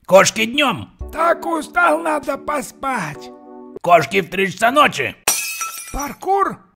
Кошки днем. Так устал, надо поспать. Кошки в 3 часа ночи. Паркур?